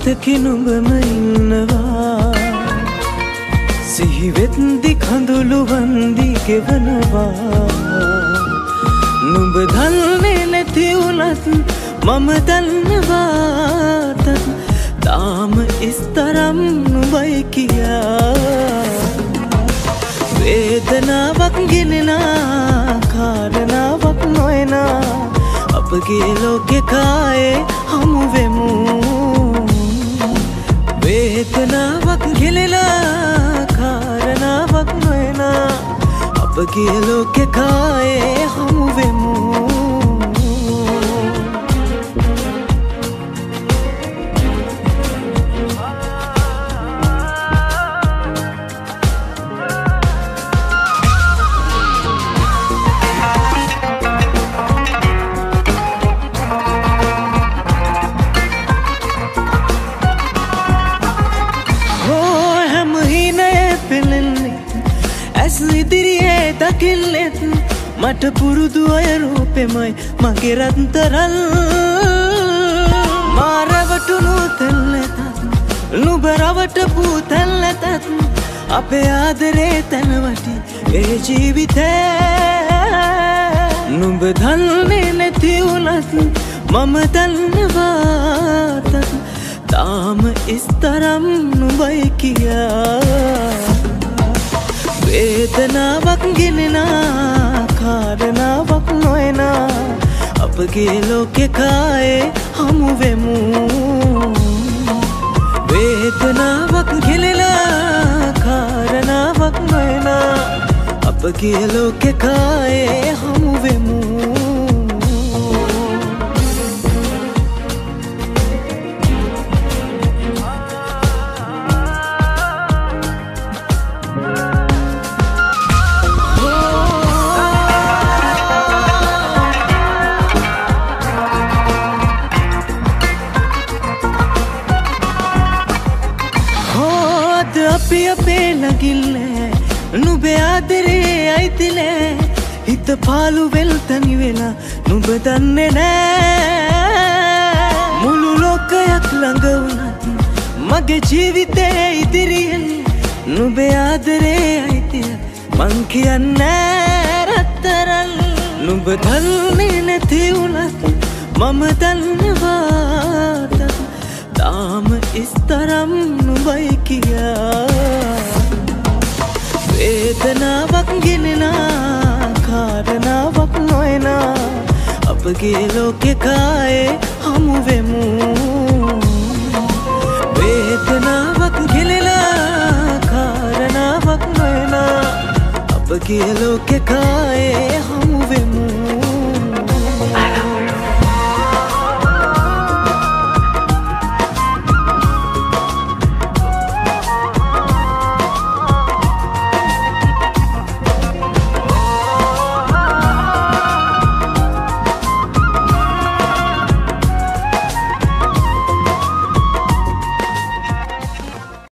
මතකෙ නුඹම ඉන්නවා සිහිවෙත්දි කඳුළු වන්දි ගෙවනවා නුඹ දන්නේ නැති වුණත් මම දන්නවාට තාම ඉස්තරම් නුඹයි කියා වේදනාවක් ගෙනෙනා කාරණාවක් නොයනා අපගේ ලෝකෙ කායේ හමු වෙමු වේදනාවක් ගෙනෙනා කාරණාවක් නොයනා අපගේ ලෝකෙ කායේ හමු වෙමු ඉදිරියේ දකිල්ලෙත් මට පුරුදු අය රූපෙමයි මගේ රත්තරන් මා රැවටුණු තැල්ලතත් නුඹ රවටපු තැල්ලතත් අපේ ආදරේ තැනවටි ඒ ජීවිතේ නුඹ දන්නේ නැති වුණත් මම දන්නවාට තාම ඉස්තරම් නුඹයි කියා වේදනාවක් ගෙනෙනා කාරණාවක් නොයනා අපගේ ලෝකෙ කායේ හමු වෙමු වේදනාවක් ගෙනෙනා කාරණාවක් නොයනා අපගේ ලෝකෙ කායේ හමු වෙමු අපේ නගිල්ලේ නුඹේ ආදරේ අයිතිලේ හිත පාළු වෙල් තනි වෙලා නුඹ දන්නේ නෑ මුළු ලෝකයක් ළඟ වුණත් මගේ ජීවිතේ ඉදිරියෙන් නුඹේ ආදරේ අයිතිය මං කියන්නේ රත්තරන් නුඹ දන්නේ නැති වුණත් මම දන්නවාට තාම ඉස්තරම් නුඹයි කියා වේදනාවක් ගෙනෙනා කාරණාවක් නොයනා අපගේ ලෝකෙ කායේ හමු වෙමු වේදනාවක් ගෙනෙනා කාරණාවක් නොයනා අපගේ ලෝකෙ කායේ